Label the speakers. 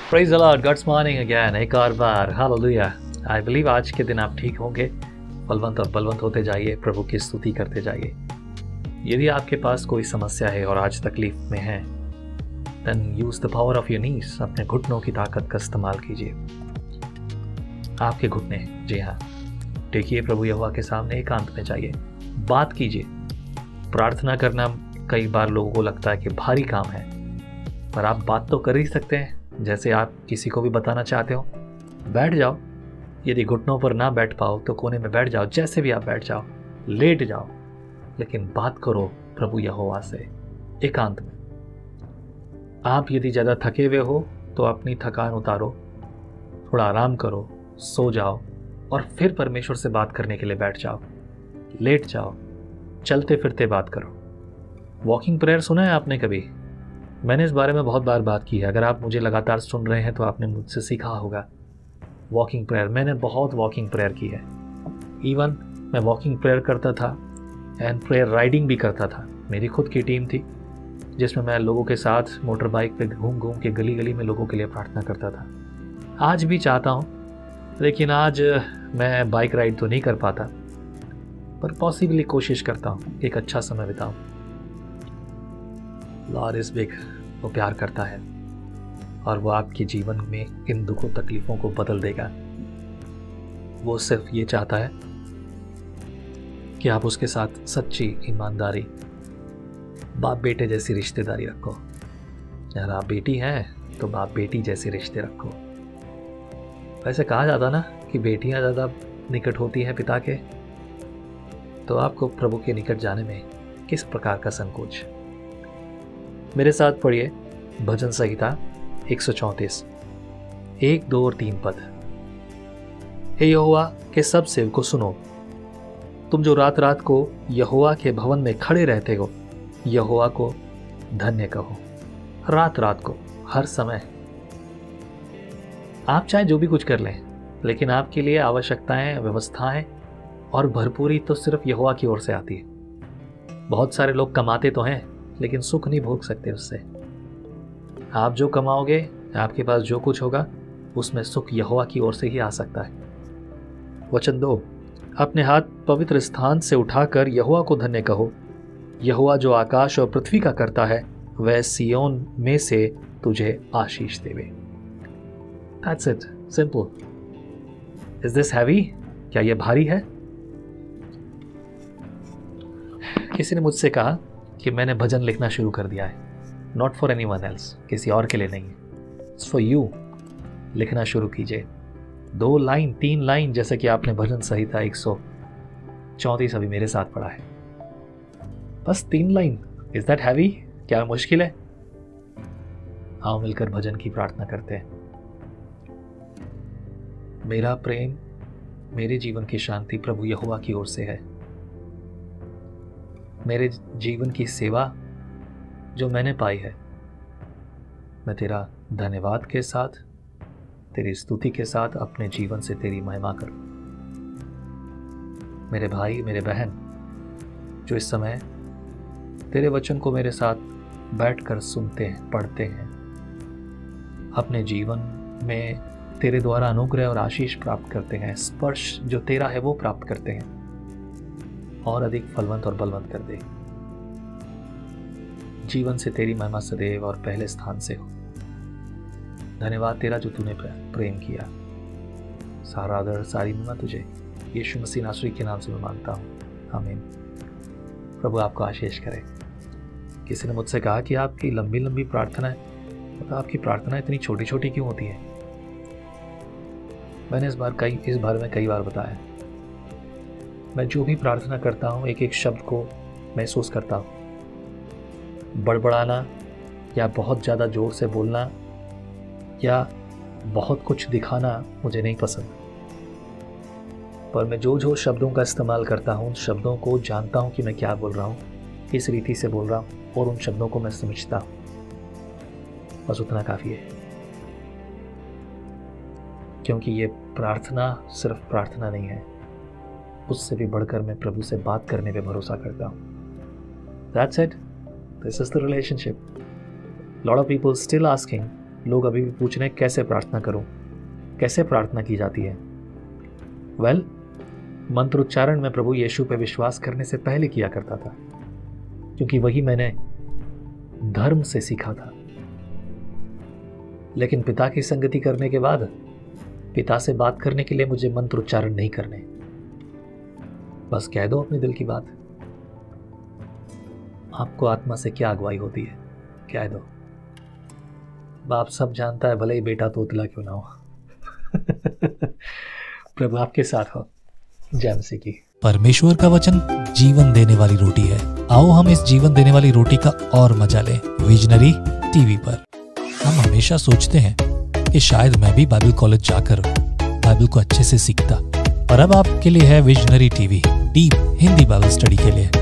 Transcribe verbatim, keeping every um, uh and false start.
Speaker 1: Praise the lord, god's morning again, एक और बार। Hallelujah. I believe आज के दिन आप ठीक होंगे। बलवंत और बलवंत होते जाइए, प्रभु की स्तुति करते जाइए। यदि आपके पास कोई समस्या है और आज तकलीफ में है, then use the power of your knees. अपने घुटनों की ताकत का इस्तेमाल कीजिए। आपके घुटने, जी हाँ, टेकिए प्रभु यहोवा के सामने, एकांत में जाइए, बात कीजिए। प्रार्थना करना कई बार लोगों को लगता है कि भारी काम है, पर आप बात तो कर ही सकते हैं जैसे आप किसी को भी बताना चाहते हो। बैठ जाओ, यदि घुटनों पर ना बैठ पाओ तो कोने में बैठ जाओ, जैसे भी आप बैठ जाओ, लेट जाओ, लेकिन बात करो प्रभु यहोवा से एकांत में। आप यदि ज़्यादा थके हुए हो तो अपनी थकान उतारो, थोड़ा आराम करो, सो जाओ और फिर परमेश्वर से बात करने के लिए बैठ जाओ। लेट जाओ, चलते फिरते बात करो। वॉकिंग प्रेयर सुना है आपने कभी? मैंने इस बारे में बहुत बार बात की है। अगर आप मुझे लगातार सुन रहे हैं तो आपने मुझसे सीखा होगा। वॉकिंग प्रेयर, मैंने बहुत वॉकिंग प्रेयर की है। इवन मैं वॉकिंग प्रेयर करता था एंड प्रेयर राइडिंग भी करता था। मेरी खुद की टीम थी जिसमें मैं लोगों के साथ मोटर बाइक पे घूम घूम के गली गली में लोगों के लिए प्रार्थना करता था। आज भी चाहता हूँ, लेकिन आज मैं बाइक राइड तो नहीं कर पाता, पर पॉसिबली कोशिश करता हूँ कि एक अच्छा समय बिताऊँ। लॉर्ड इज बिग, वो प्यार करता है और वो आपके जीवन में इन दुखों तकलीफ़ों को बदल देगा। वो सिर्फ ये चाहता है कि आप उसके साथ सच्ची ईमानदारी, बाप बेटे जैसी रिश्तेदारी रखो। अगर आप बेटी हैं तो बाप बेटी जैसे रिश्ते रखो। वैसे कहा जाता ना कि बेटियां ज़्यादा निकट होती हैं पिता के, तो आपको प्रभु के निकट जाने में किस प्रकार का संकोच। मेरे साथ पढ़िए भजन संहिता एक सौ चौंतीस, एक, दो और तीन पद। हे यहोवा के सब सेवकों सुनो, तुम जो रात रात को यहोवा के भवन में खड़े रहते हो, यहोवा को धन्य कहो। रात रात को, हर समय। आप चाहे जो भी कुछ कर लें, लेकिन आपके लिए आवश्यकताएं, व्यवस्थाएं और भरपूरी तो सिर्फ यहोवा की ओर से आती है। बहुत सारे लोग कमाते तो हैं, लेकिन सुख नहीं भोग सकते उससे। आप जो कमाओगे, आपके पास जो कुछ होगा, उसमें सुख यहोवा की ओर से ही आ सकता है। वचन दो, अपने हाथ पवित्र स्थान से उठाकर यहोवा को धन्य कहो। यहोवा जो आकाश और पृथ्वी का करता है, वह सियोन में से तुझे आशीष देवे। That's it, simple. Is this heavy? क्या यह भारी है? किसी ने मुझसे कहा कि मैंने भजन लिखना शुरू कर दिया है। Not for anyone else, किसी और के लिए नहीं है, इट्स फॉर यू। लिखना शुरू कीजिए, दो लाइन, तीन लाइन, जैसे कि आपने भजन संहिता एक सौ चौंतीस अभी मेरे साथ पढ़ा है। बस तीन लाइन। Is that heavy? क्या मुश्किल है? आओ मिलकर भजन की प्रार्थना करते हैं। मेरा प्रेम, मेरे जीवन की शांति प्रभु यहोवा की ओर से है। मेरे जीवन की सेवा जो मैंने पाई है, मैं तेरा धन्यवाद के साथ, तेरी स्तुति के साथ अपने जीवन से तेरी महिमा करूं। मेरे भाई, मेरे बहन जो इस समय तेरे वचन को मेरे साथ बैठकर सुनते हैं, पढ़ते हैं, अपने जीवन में तेरे द्वारा अनुग्रह और आशीष प्राप्त करते हैं, स्पर्श जो तेरा है वो प्राप्त करते हैं, और अधिक फलवंत और बलवंत कर दे। जीवन से तेरी महिमा सदैव और पहले स्थान से हो। धन्यवाद तेरा जो तूने प्रेम किया। सारा आदर, सारी महिमा तुझे यीशु मसीह नासरी के नाम से मैं मांगता हूँ, आमीन। प्रभु आपको आशीष करे। किसी ने मुझसे कहा कि आपकी लंबी लंबी प्रार्थना है, मतलब आपकी प्रार्थना इतनी छोटी छोटी क्यों होती है? मैंने इस बार कई इस बारे में कई बार बताया। मैं जो भी प्रार्थना करता हूँ, एक एक शब्द को महसूस करता हूँ। बड़बड़ाना या बहुत ज़्यादा ज़ोर से बोलना या बहुत कुछ दिखाना मुझे नहीं पसंद, पर मैं जो जो शब्दों का इस्तेमाल करता हूँ, उन शब्दों को जानता हूँ कि मैं क्या बोल रहा हूँ, किस रीति से बोल रहा हूँ, और उन शब्दों को मैं समझता हूँ। बस उतना काफ़ी है, क्योंकि ये प्रार्थना सिर्फ प्रार्थना नहीं है, उससे भी बढ़कर मैं प्रभु से बात करने पे भरोसा करता हूँ। That's it. This is the relationship. Lot of people still asking लोग अभी भी पूछ रहे हैं कैसे प्रार्थना करूं, कैसे प्रार्थना की जाती है। वेल, मंत्रोच्चारण में प्रभु यीशु पे विश्वास करने से पहले किया करता था, क्योंकि वही मैंने धर्म से सीखा था। लेकिन पिता की संगति करने के बाद पिता से बात करने के लिए मुझे मंत्रोच्चारण नहीं करने, बस कह दो अपने दिल की बात। आपको आत्मा से क्या अगुवाई होती है, कह दो। बाप सब जानता है, भले ही बेटा तोतला क्यों ना हो। प्रभु आपके साथ हो। जय मसीह की।
Speaker 2: परमेश्वर का वचन जीवन देने वाली रोटी है। आओ हम इस जीवन देने वाली रोटी का और मजा लें विजनरी टीवी पर। हम हमेशा सोचते हैं कि शायद मैं भी बाइबल कॉलेज जाकर बाइबल को अच्छे से सीखता, पर अब आपके लिए है visionary TV, deep Hindi Bible study के लिए।